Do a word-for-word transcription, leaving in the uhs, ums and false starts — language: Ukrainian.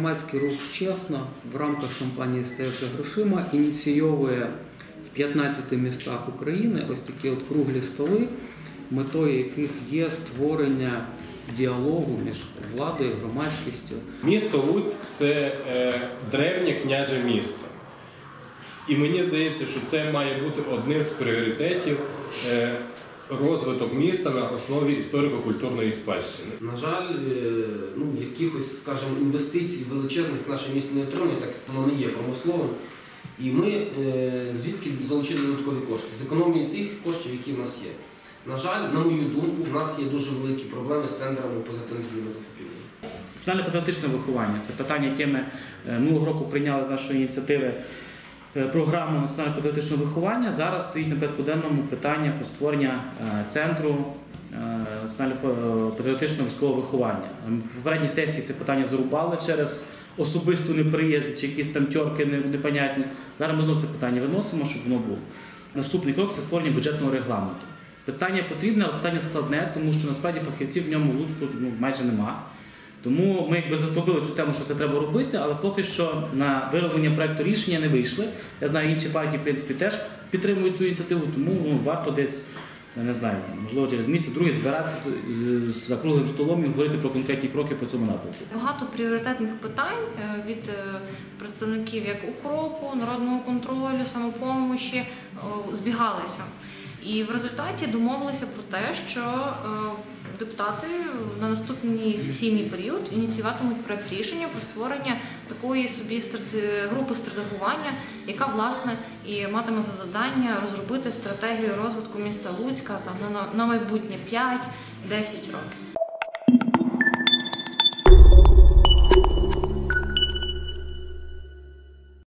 Громадський рух «Чесно» в рамках кампанії «Стається грошима» ініційовує в п'ятнадцяти містах України ось такі от круглі столи, метою яких є створення діалогу між владою, громадськістю. Місто Луцьк – це е, древнє княже місто. І мені здається, що це має бути одним з пріоритетів е, розвиток міста на основі історико-культурної спадщини. На жаль, ну, якихось, скажімо, інвестицій величезних в наше місто не отримує, так як воно не є промисловим. І ми е, звідки залучили додаткові кошти? З економії тих коштів, які в нас є. На жаль, на мою думку, в нас є дуже великі проблеми з тендерами позатендерними закупівлями. Національно-патріотичне виховання – це питання, яке ми минулого року прийняли з нашої ініціативи програму національно-патріотичного виховання. Зараз стоїть на порядку денному питання про створення центру національно-патріотичного військового виховання. В попередній сесії це питання зарубали через особисту неприязнь чи якісь там тьорки непонятні. Зараз ми знову це питання виносимо, щоб воно було. Наступний крок – це створення бюджетного регламенту. Питання потрібне, але питання складне, тому що насправді фахівців в ньому в Луцьку ну, майже нема. Тому ми якби заслабили цю тему, що це треба робити, але поки що на вироблення проєкту рішення не вийшли. Я знаю, інші партії в принципі, теж підтримують цю ініціативу, тому ну, варто десь, я не знаю, можливо через місяць, другий збиратися за круглим столом і говорити про конкретні кроки по цьому напрямку. Багато пріоритетних питань від представників як укропу, народного контролю, самопомочі збігалися. І в результаті домовилися про те, що депутати на наступний сесійний період ініціюватимуть проект рішення про створення такої собі групи стратегування, яка, власне, і матиме за завдання розробити стратегію розвитку міста Луцька там, на майбутнє п'ять-десять років.